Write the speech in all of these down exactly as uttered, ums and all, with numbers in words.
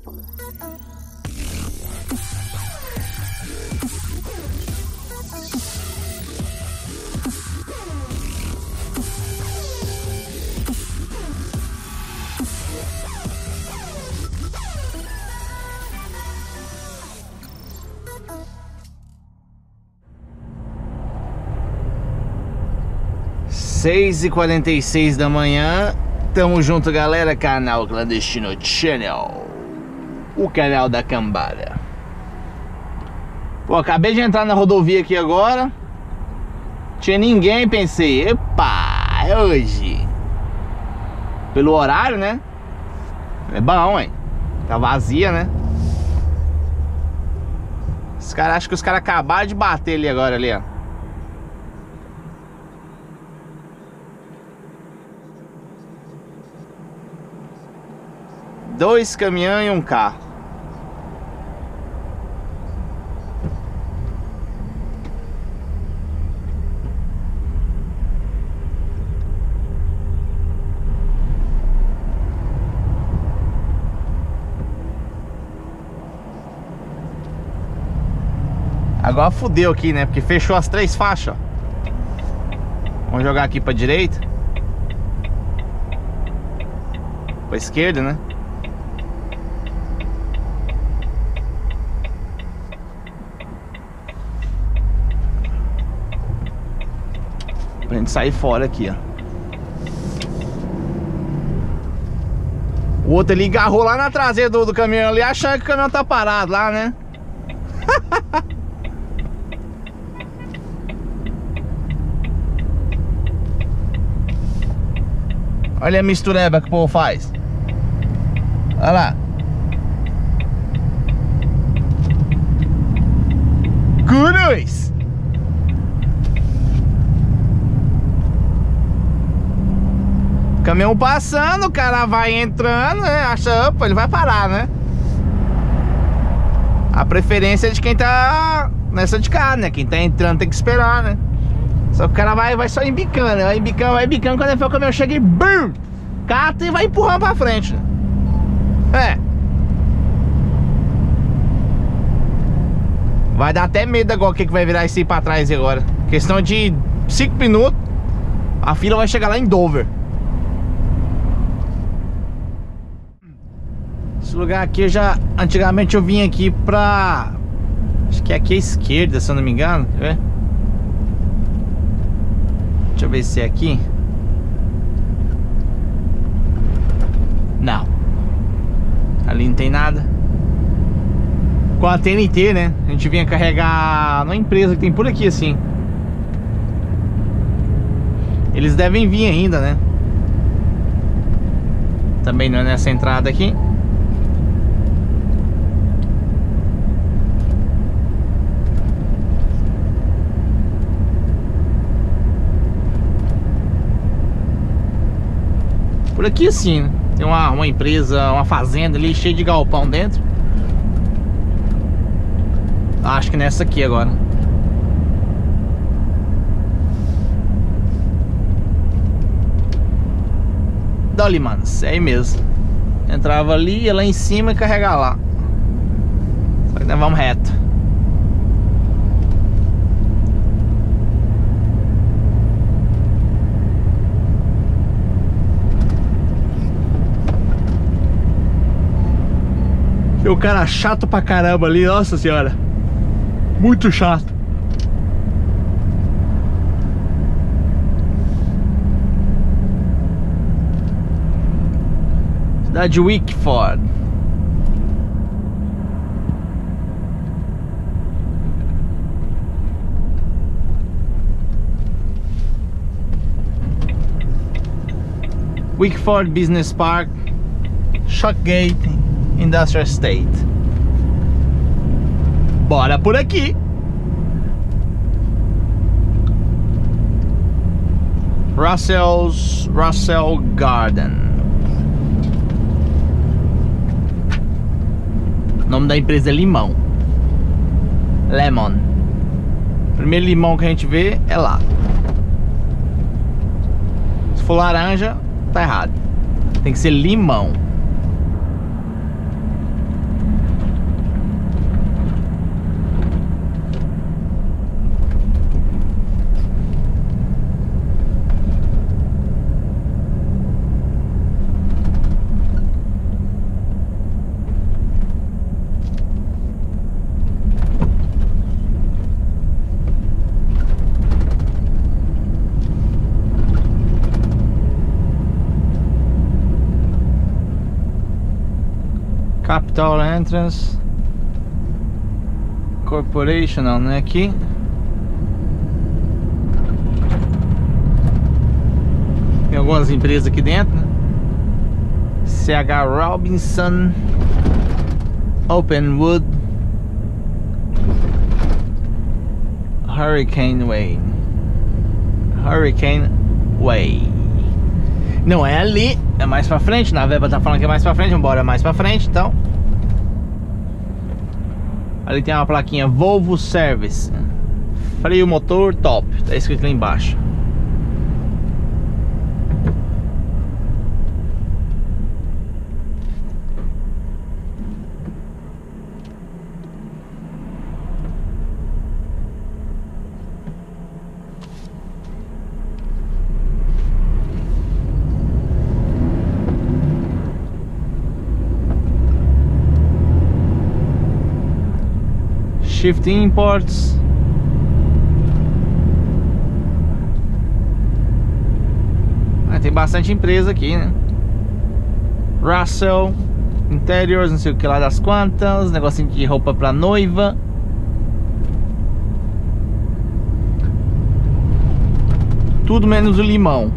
seis e quarenta e seis da manhã. Tamo junto, galera. Canal Clandestino Channel, o canal da cambada. Pô, acabei de entrar na rodovia aqui agora. Tinha ninguém, pensei, epa, é hoje. Pelo horário, né? É bom, hein? Tá vazia, né? Os caras, acho que os caras acabaram de bater ali agora, ali, ó. Dois caminhões e um carro. Agora fudeu aqui, né? Porque fechou as três faixas. Vamos jogar aqui pra direita. Pra esquerda, né? Pra gente sair fora aqui, ó. O outro ali agarrou lá na traseira do, do caminhão ali, achando que o caminhão tá parado lá, né? Olha a mistureba que o povo faz. Olha lá. Cruz! Caminhão passando, o cara vai entrando, né? Acha, opa, ele vai parar, né? A preferência é de quem tá nessa de cá, né? Quem tá entrando tem que esperar, né? Só que o cara vai, vai só embicando, vai embicando, vai embicando. Quando ele for, o caminhão chega e BUM! Cata e vai empurrando pra frente, né? É. Vai dar até medo agora o que, que vai virar esse aí pra trás agora. Questão de cinco minutos, a fila vai chegar lá em Dover. Esse lugar aqui eu já... Antigamente eu vim aqui pra... Acho que é aqui à esquerda, se eu não me engano. Quer ver? Deixa eu ver se é aqui. Não. Ali não tem nada. Com a T N T, né? A gente vinha carregar numa empresa que tem por aqui, assim. Eles devem vir ainda, né? Também não é nessa entrada aqui. Por aqui assim, né? Tem uma, uma empresa, uma fazenda ali cheia de galpão dentro. Acho que nessa aqui agora. Dali, mano, é aí mesmo. Entrava ali, ia lá em cima e carregar lá. Só que nós vamos reto. E o cara chato pra caramba ali, nossa senhora. Muito chato. Cidade de Wickford. Wickford Business Park, Shockgate Industrial Estate. Bora por aqui. Russell's Russell Garden. O nome da empresa é Limão. Lemon. Primeiro limão que a gente vê é lá. Se for laranja, tá errado. Tem que ser limão. Capital Entrance Corporation, não, não é aqui. Tem algumas empresas aqui dentro, né? C H Robinson, Openwood, Hurricane Way. Hurricane Way. Não é ali, é mais pra frente. Na Veba tá falando que é mais pra frente, embora é mais pra frente, então. Ali tem uma plaquinha Volvo Service. Freio motor top, tá escrito lá embaixo. Shift Imports. Ah, tem bastante empresa aqui, né? Russell Interiors, não sei o que lá das quantas. Negocinho de roupa pra noiva. Tudo menos o limão.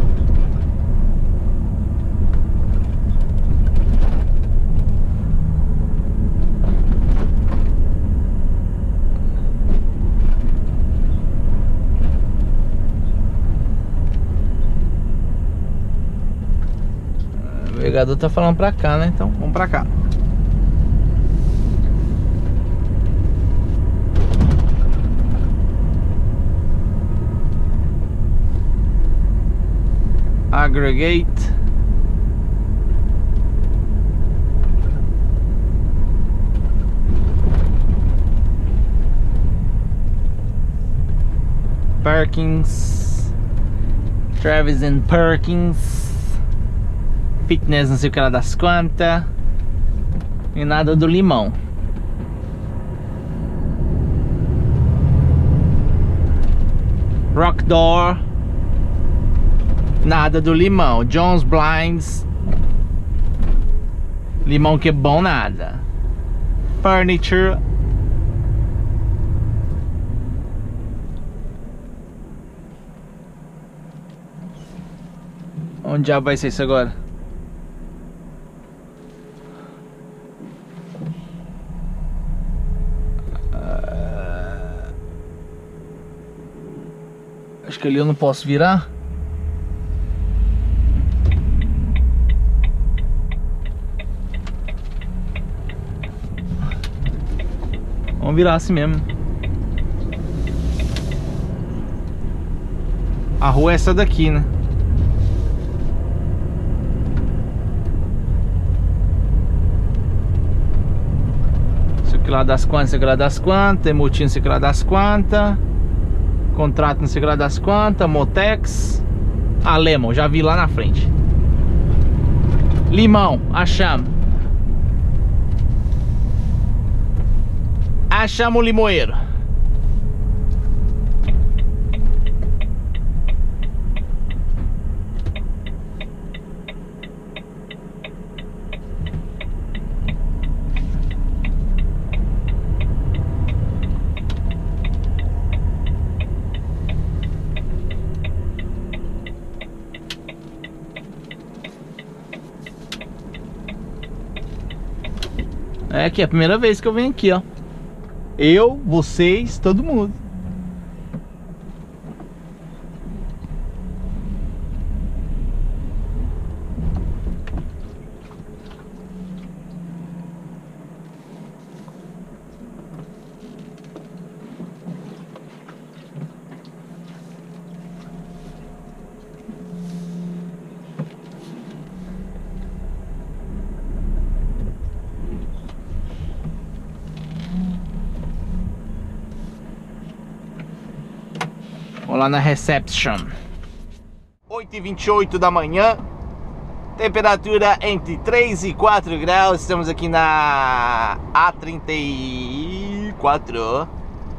O navegador tá falando pra cá, né? Então vamos pra cá. Aggregate. Perkins. Travis and Perkins. Fitness, não sei o que lá das quantas. E nada do limão. Rock Door. Nada do limão. Jones Blinds. Limão que é bom, nada. Furniture. Onde já vai ser isso agora? Acho que ali eu não posso virar. Vamos virar assim mesmo. A rua é essa daqui, né? Isso aqui lá das quantas, isso aqui lá das quantas. Emotinho, isso aqui lá das quantas. Contrato não sei lá das quantas. Motex. Ah, Lemon, já vi lá na frente. Limão, achamos. Achamos o limoeiro. É aqui, é a primeira vez que eu venho aqui, ó. Eu, vocês, todo mundo. Vou lá na reception. oito e vinte e oito da manhã. Temperatura entre três e quatro graus. Estamos aqui na A trinta e quatro.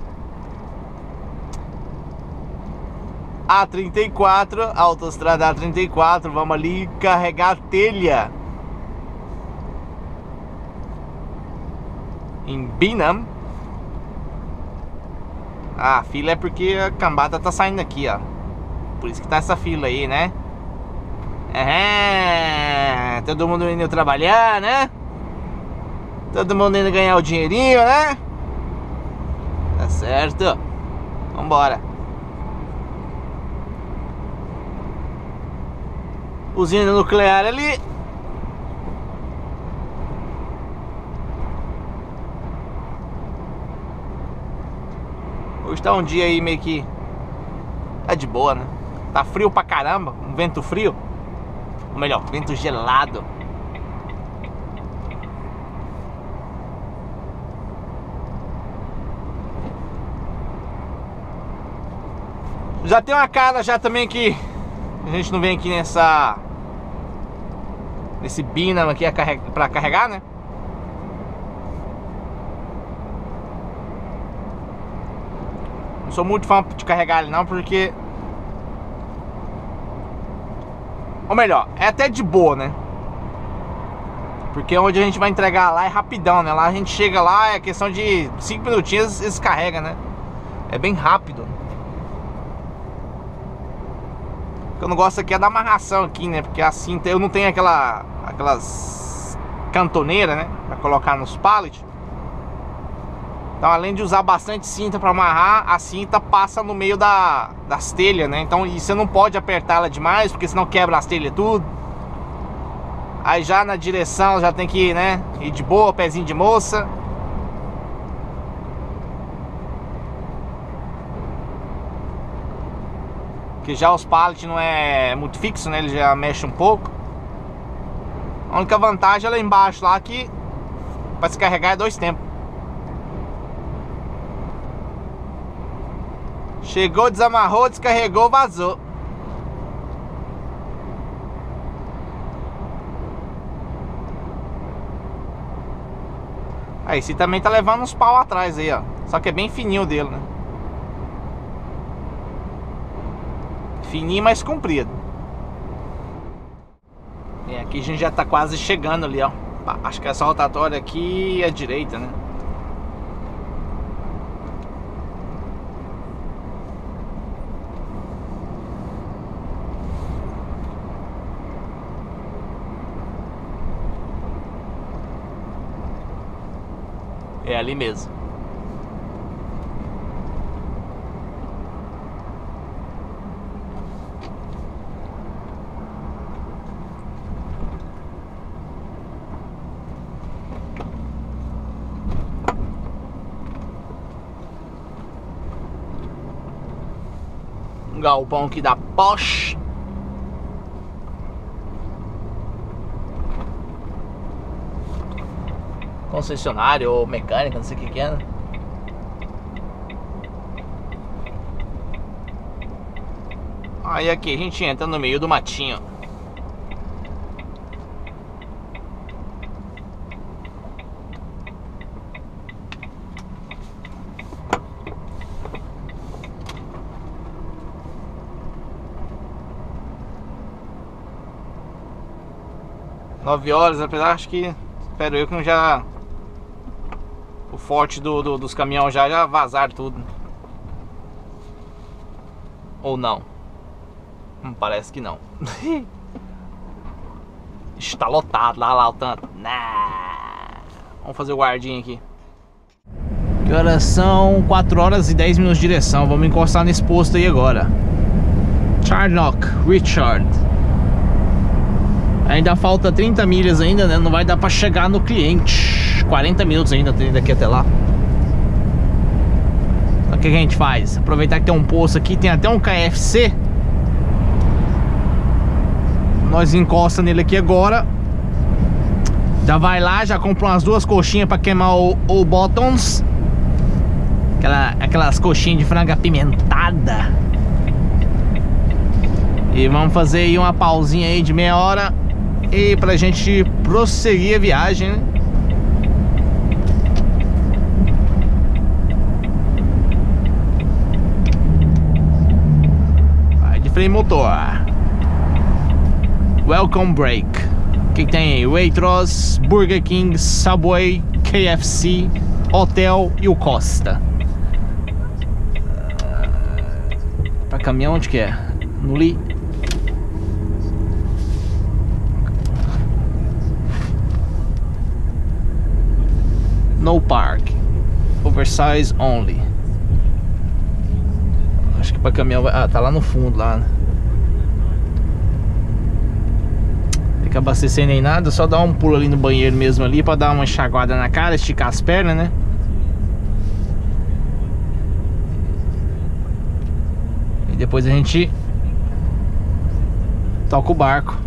A trinta e quatro, autoestrada A trinta e quatro. Vamos ali carregar telha. em Binam. Ah, a fila é porque a cambada tá saindo aqui, ó. Por isso que tá essa fila aí, né? É, todo mundo indo trabalhar, né? Todo mundo indo ganhar o dinheirinho, né? Tá certo. Vambora. Usina nuclear ali. Hoje tá um dia aí meio que é de boa, né? Tá frio pra caramba, um vento frio. Ou melhor, vento gelado. Já tem uma cara já também que a gente não vem aqui nessa nesse Binam aqui pra carregar, né? Não sou muito fã de carregar ele não, porque... Ou melhor, é até de boa, né? Porque onde a gente vai entregar lá é rapidão, né? Lá a gente chega lá, é questão de cinco minutinhos, eles carregam, né? É bem rápido. O que eu não gosto aqui é da amarração aqui, né? Porque assim, eu não tenho aquela... Aquelas cantoneiras, né? Pra colocar nos pallets. Então, além de usar bastante cinta para amarrar, a cinta passa no meio da, das telhas, né? Então, e você não pode apertar ela demais, porque senão quebra as telhas tudo. Aí já na direção já tem que, né, ir de boa, pezinho de moça. Porque já os pallets não é muito fixo, né? Ele já mexe um pouco. A única vantagem é lá embaixo, lá que para se carregar é dois tempos. Chegou, desamarrou, descarregou, vazou. Aí, esse também tá levando uns pau atrás aí, ó. Só que é bem fininho dele, né? Fininho, mas comprido. E aqui a gente já tá quase chegando ali, ó. Acho que essa rotatória aqui é a direita, né? É ali mesmo. Um galpão aqui da Porsche. Concessionário ou mecânica, não sei o que que é, né? Aí aqui a gente entra no meio do matinho. Nove horas, apesar, acho que... Espero eu que não já... O forte do, do, dos caminhões já, já vazaram tudo. Ou não? Hum, parece que não. Está lotado lá, lá o tanto. Nah. Vamos fazer o guardinha aqui. Que horas são? quatro horas e dez minutos de direção. Vamos encostar nesse posto aí agora. Charnock, Richard. Ainda falta trinta milhas ainda, né? Não vai dar pra chegar no cliente. quarenta minutos ainda tem daqui até lá. Então o que a gente faz? Aproveitar que tem um posto aqui, tem até um K F C. Nós encosta nele aqui agora. Já vai lá, já compra umas duas coxinhas pra queimar o, o Bottoms. Aquela, aquelas coxinhas de frango apimentada. E vamos fazer aí uma pausinha aí de meia hora. E pra gente prosseguir a viagem, né? Vai de freio motor. Welcome break. O que, que tem aí? Waitrose, Burger King, Subway, K F C, Hotel e o Costa. Pra caminhão onde que é? No Li. No park. Oversize only. Acho que pra caminhão vai... Ah, tá lá no fundo lá, né? Tem que abastecer nem nada, só dar um pulo ali no banheiro mesmo ali pra dar uma enxaguada na cara, esticar as pernas, né? E depois a gente toca o barco.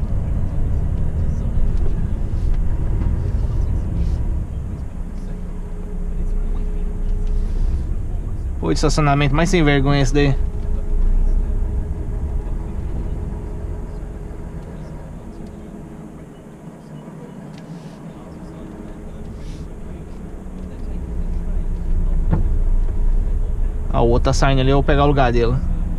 Pô, de estacionamento mais sem vergonha esse daí. Ah, o outro tá saindo ali, eu vou pegar o lugar dele.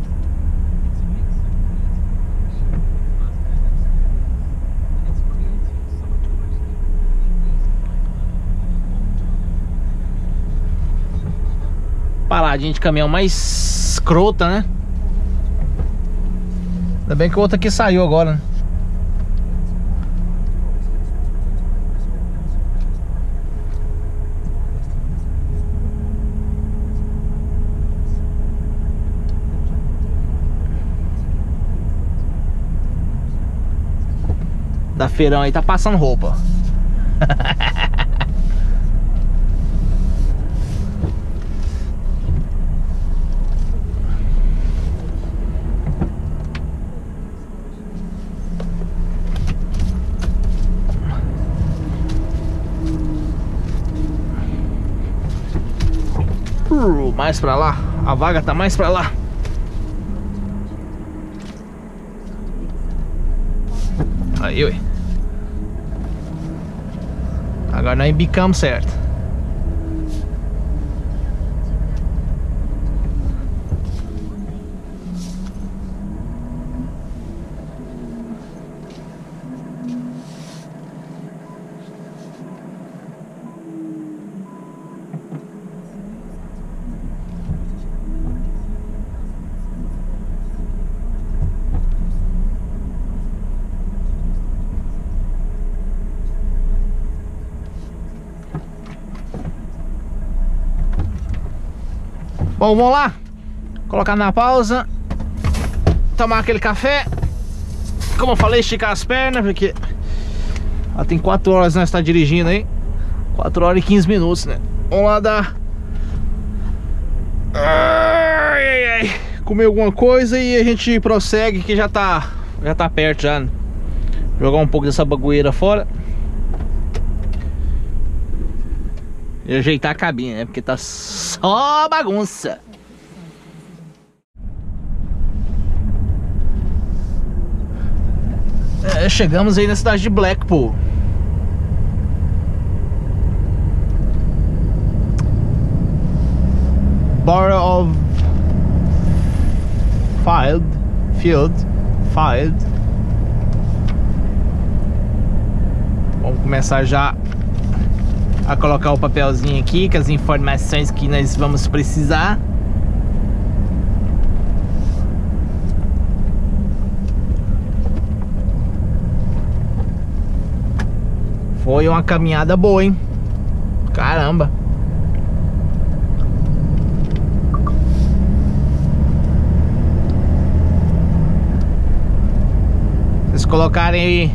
Paradinha de caminhão mais escrota, né? Ainda bem que o outro aqui saiu agora, né? Da feirão aí tá passando roupa. Mais pra lá, a vaga tá mais pra lá. Aí, ué. Agora nós embicamos certo. Bom, vamos lá. Colocar na pausa. Tomar aquele café. Como eu falei, esticar as pernas, porque ah, tem quatro horas nós estamos dirigindo aí. quatro horas e quinze minutos, né? Vamos lá dar... Ai, ai, ai. Comer alguma coisa e a gente prossegue, que já tá, já tá perto já, né? Jogar um pouco dessa bagueira fora. E ajeitar a cabine, né? Porque tá só bagunça. É, chegamos aí na cidade de Blackpool. Borough of Field Field Field. Vamos começar já a colocar o papelzinho aqui com as informações que nós vamos precisar. Foi uma caminhada boa, hein? Caramba! Vocês colocarem aí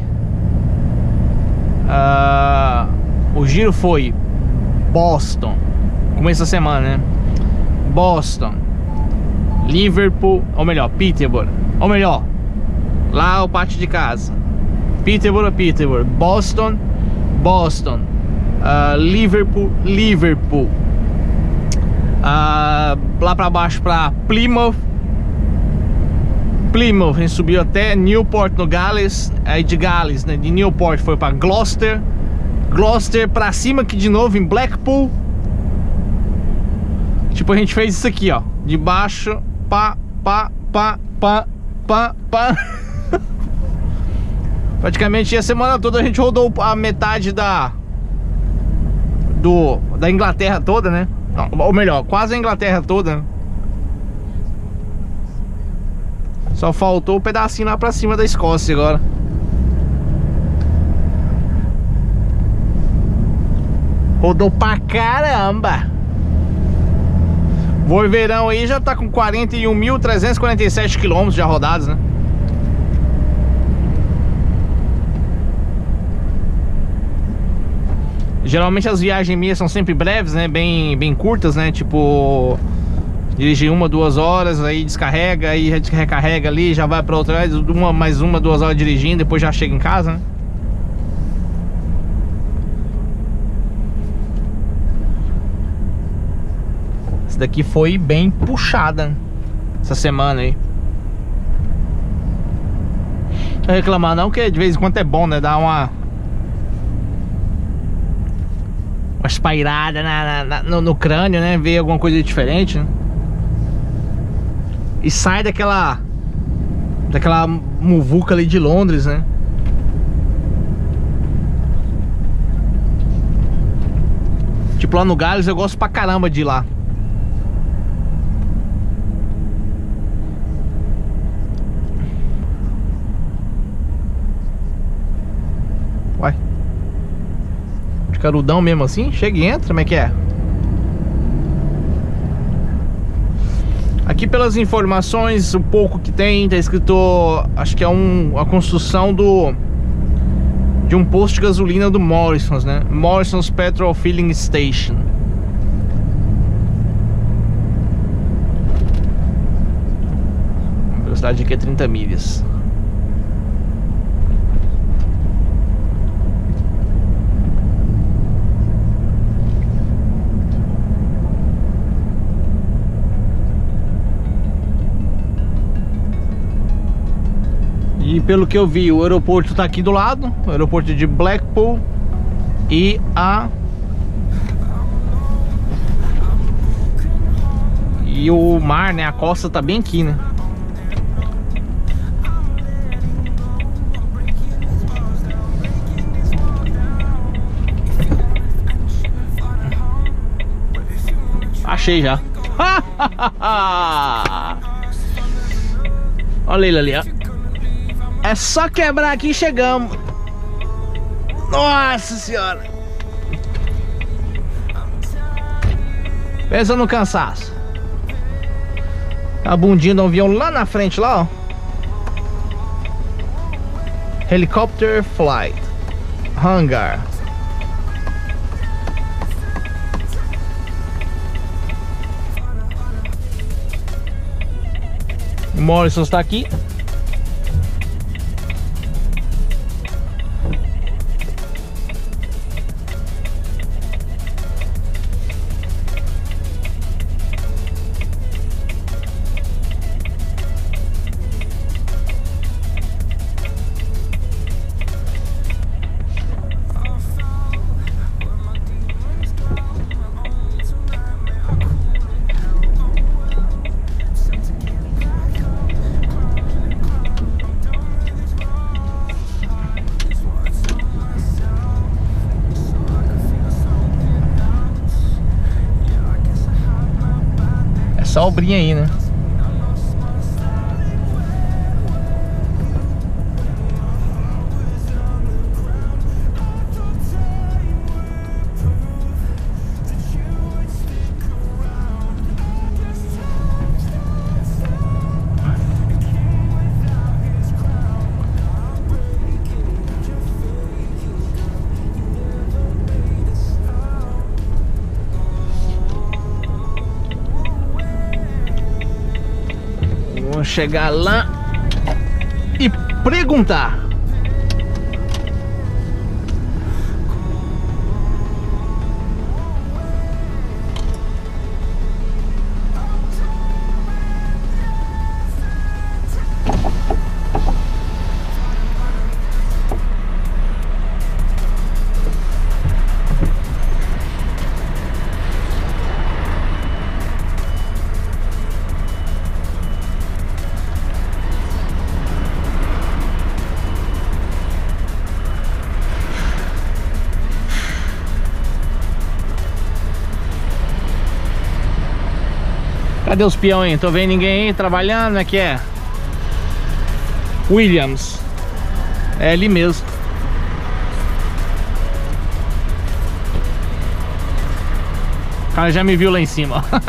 uh, o giro foi Boston, começo da semana, né? Boston, Liverpool, ou melhor, Peterborough, ou melhor, lá o pátio de casa. Peterborough, Peterborough, Boston, Boston, uh, Liverpool, Liverpool, uh, lá pra baixo pra Plymouth, Plymouth, a gente subiu até Newport no Gales, aí de Gales, né, de Newport foi pra Gloucester, Gloucester pra cima aqui de novo em Blackpool. Tipo, a gente fez isso aqui, ó, de baixo, pá, pá, pá, pá, pá, pá. Praticamente a semana toda a gente rodou a metade da do, da Inglaterra toda, né? Não, ou melhor, quase a Inglaterra toda. Só faltou o pedacinho lá pra cima da Escócia agora. Rodou pra caramba. Voiverão aí já tá com quarenta e um mil trezentos e quarenta e sete quilômetros já rodados, né? Geralmente as viagens minhas são sempre breves, né? Bem, bem curtas, né? Tipo, dirigir uma, duas horas, aí descarrega, aí recarrega ali, já vai pra outra, uma, mais uma, duas horas dirigindo, depois já chega em casa, né? Essa daqui foi bem puxada essa semana aí. Não reclamar não, que de vez em quando é bom, né? Dar uma Uma espairada na, na, no, no crânio, né? Ver alguma coisa diferente, né? E sai daquela Daquela muvuca ali de Londres, né? Tipo lá no Gales eu gosto pra caramba de ir lá. Uai, de carudão mesmo assim? Chega e entra, como é que é? Aqui pelas informações, o pouco que tem, tá escrito, acho que é um, a construção do de um posto de gasolina do Morrisons, né? Morrisons Petrol Filling Station. A velocidade aqui é trinta milhas. E pelo que eu vi, o aeroporto tá aqui do lado, o aeroporto de Blackpool. E a E o mar, né, a costa tá bem aqui, né? Achei já. Olha ele ali, ó. É só quebrar aqui e chegamos. Nossa senhora. Pensa no cansaço. A bundinha do avião lá na frente, lá, ó. Helicopter Flight Hangar. O Morrison está aqui. Só obrinha aí, né? Vamos chegar lá e perguntar. Cadê os peão aí? Tô vendo ninguém aí trabalhando, aqui é Williams. É ali mesmo. O cara já me viu lá em cima, ó.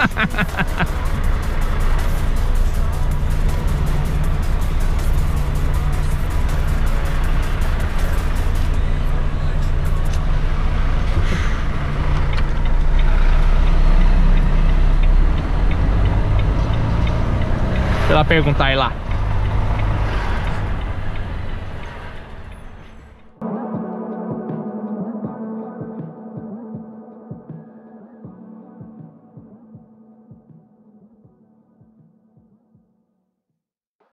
Deixa eu lá perguntar aí lá.